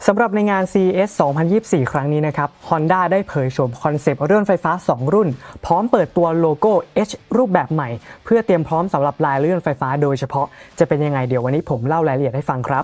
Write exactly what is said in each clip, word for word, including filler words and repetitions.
สำหรับในงาน ซี อี เอส สองพันยี่สิบสี่ ครั้งนี้นะครับ Honda ได้เผยโฉมคอนเซปต์รถยนต์ไฟฟ้าสองรุ่นพร้อมเปิดตัวโลโก้ H รูปแบบใหม่เพื่อเตรียมพร้อมสำหรับรายรถยนต์ไฟฟ้าโดยเฉพาะจะเป็นยังไงเดี๋ยววันนี้ผมเล่ารายละเอียดให้ฟังครับ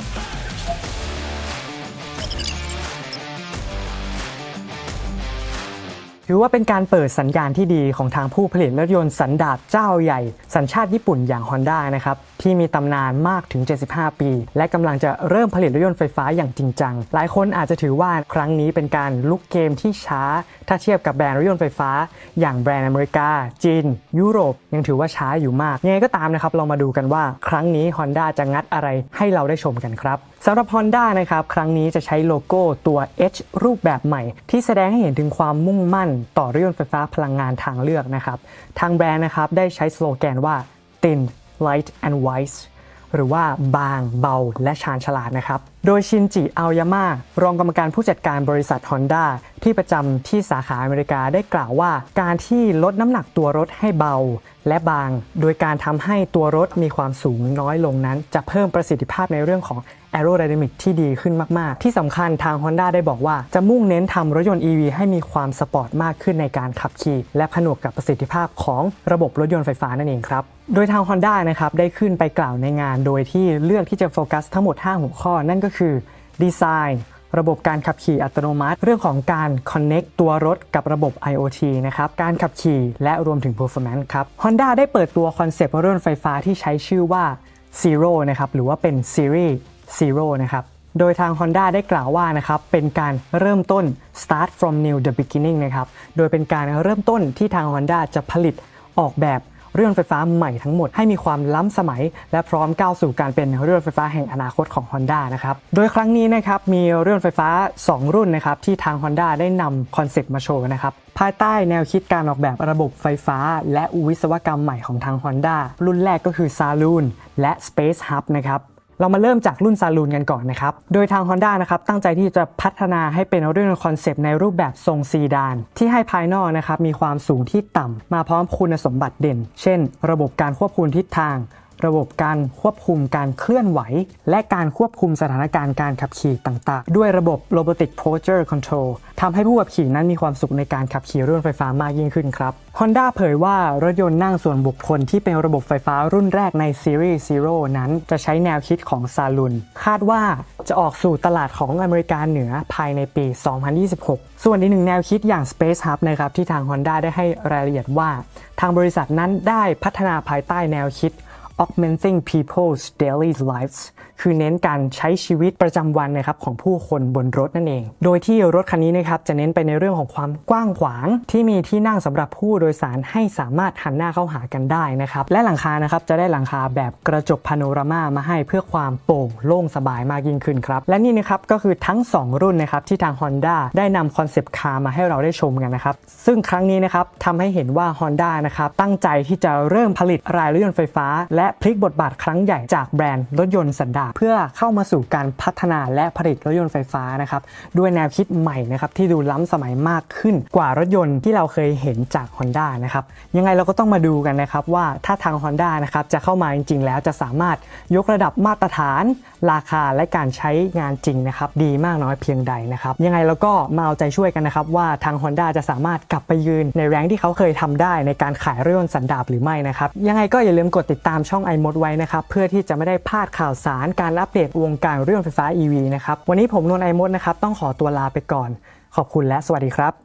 ถือว่าเป็นการเปิดสัญญาณที่ดีของทางผู้ผลิตรถยนต์สันดาปเจ้าใหญ่สัญชาติญี่ปุ่นอย่าง Honda นะครับที่มีตำนานมากถึงเจ็ดสิบห้าปีและกำลังจะเริ่มผลิตรถยนต์ไฟฟ้าอย่างจริงจังหลายคนอาจจะถือว่าครั้งนี้เป็นการลุกเกมที่ช้าถ้าเทียบกับแบรนด์รถยนต์ไฟฟ้าอย่างแบรนด์อเมริกาจีนยุโรปยังถือว่าช้าอยู่มากยังไงก็ตามนะครับเรามาดูกันว่าครั้งนี้ Honda จะงัดอะไรให้เราได้ชมกันครับสำหรับ Honda นะครับครั้งนี้จะใช้โลโก้ตัว H รูปแบบใหม่ที่แสดงให้เห็นถึงความมุ่งมั่นต่อรถยนต์ไฟฟ้าพลังงานทางเลือกนะครับทางแบรนด์นะครับได้ใช้สโลแกนว่า Thin, Light and Wise หรือว่าบางเบาและชาญฉลาดนะครับโดยชินจิอาอยามะรองกรรมการผู้จัดการบริษัท Honda ที่ประจำที่สาขาอเมริกาได้กล่าวว่าการที่ลดน้ำหนักตัวรถให้เบาและบางโดยการทำให้ตัวรถมีความสูงน้อยลงนั้นจะเพิ่มประสิทธิภาพในเรื่องของ Aerodynamic ที่ดีขึ้นมากๆที่สำคัญทาง Honda ได้บอกว่าจะมุ่งเน้นทำรถยนต์ อี วี ให้มีความสปอร์ตมากขึ้นในการขับขี่และผนวกกับประสิทธิภาพของระบบรถยนต์ไฟฟ้านั่นเองครับโดยทาง Honda นะครับได้ขึ้นไปกล่าวในงานโดยที่เลือกที่จะโฟกัสทั้งหมดห้าหัวข้อนั่นก็คือดีไซน์ระบบการขับขี่อัตโนมัติเรื่องของการ connect ตัวรถกับระบบ ไอ โอ ที นะครับการขับขี่และรวมถึง performance ครับ Honda ได้เปิดตัวคอนเซปต์รถยนต์ไฟฟ้าที่ใช้ชื่อว่า Zero นะครับหรือว่าเป็น Series Zero นะครับโดยทาง Honda ได้กล่าวว่านะครับเป็นการเริ่มต้น start from new the beginning นะครับโดยเป็นการเริ่มต้นที่ทาง Honda จะผลิตออกแบบรถยนต์ไฟฟ้าใหม่ทั้งหมดให้มีความล้ำสมัยและพร้อมก้าวสู่การเป็นรถยนต์ไฟฟ้าแห่งอนาคตของ Honda นะครับโดยครั้งนี้นะครับมีรถยนต์ไฟฟ้าสองรุ่นนะครับที่ทาง Honda ได้นำคอนเซปต์มาโชว์นะครับภายใต้แนวคิดการออกแบบระบบไฟฟ้าและวิศวกรรมใหม่ของทาง Honda รุ่นแรกก็คือ Saloon และ Space Hub นะครับเรามาเริ่มจากรุ่นซาลูนกันก่อนนะครับโดยทาง Honda นะครับตั้งใจที่จะพัฒนาให้เป็นรถยนต์คอนเซปต์ในรูปแบบทรงซีดานที่ให้ภายนอกนะครับมีความสูงที่ต่ำมาพร้อมคุณสมบัติเด่นเช่นระบบการควบคุมทิศทางระบบการควบคุมการเคลื่อนไหวและการควบคุมสถานการณ์การขับขี่ต่างๆด้วยระบบ Robotic Posture Control ทำให้ผู้ขับขี่นั้นมีความสุขในการขับขี่รถยนต์ไฟฟ้ามากยิ่งขึ้นครับ Honda เผยว่ารถยนต์นั่งส่วนบุคคลที่เป็นระบบไฟฟ้ารุ่นแรกใน Series Zero นั้นจะใช้แนวคิดของ Saloon คาดว่าจะออกสู่ตลาดของอเมริกาเหนือภายในปี สองพันยี่สิบหก ส่วนอีกหนึ่งแนวคิดอย่าง Space Hub นะครับที่ทาง Honda ได้ให้รายละเอียดว่าทางบริษัทนั้นได้พัฒนาภายใต้แนวคิดaugmenting people's daily lives คือเน้นการใช้ชีวิตประจำวันนะครับของผู้คนบนรถนั่นเองโดยที่รถคันนี้นะครับจะเน้นไปในเรื่องของความกว้างขวางที่มีที่นั่งสำหรับผู้โดยสารให้สามารถหันหน้าเข้าหากันได้นะครับและหลังคานะครับจะได้หลังคาแบบกระจกพาโนรามามาให้เพื่อความโปร่งโล่งสบายมากยิ่งขึ้นครับและนี่นะครับก็คือทั้งสองรุ่นนะครับที่ทาง Honda ได้นำคอนเซปต์คาร์มาให้เราได้ชมกันนะครับซึ่งครั้งนี้นะครับทำให้เห็นว่า Honda นะครับตั้งใจที่จะเริ่มผลิตรายรถยนต์ไฟฟ้าและพลิกบทบาทครั้งใหญ่จากแบรนด์รถยนต์สันดาปเพื่อเข้ามาสู่การพัฒนาและผลิตรถยนต์ไฟฟ้านะครับด้วยแนวคิดใหม่นะครับที่ดูล้ำสมัยมากขึ้นกว่ารถยนต์ที่เราเคยเห็นจาก Honda นะครับยังไงเราก็ต้องมาดูกันนะครับว่าถ้าทาง Honda นะครับจะเข้ามาจริงๆแล้วจะสามารถยกระดับมาตรฐานราคาและการใช้งานจริงนะครับดีมากน้อยเพียงใดนะครับยังไงเราก็มาเอาใจช่วยกันนะครับว่าทาง Honda จะสามารถกลับไปยืนในแรงที่เขาเคยทำได้ในการขายรถยนต์สันดาปหรือไม่นะครับยังไงก็อย่าลืมกดติดตามช่อง iMod ไว้นะครับเพื่อที่จะไม่ได้พลาดข่าวสารการอัปเดตวงการรถยนต์ไฟฟ้า อี วี นะครับวันนี้ผมนนท์ iMod นะครับต้องขอตัวลาไปก่อนขอบคุณและสวัสดีครับ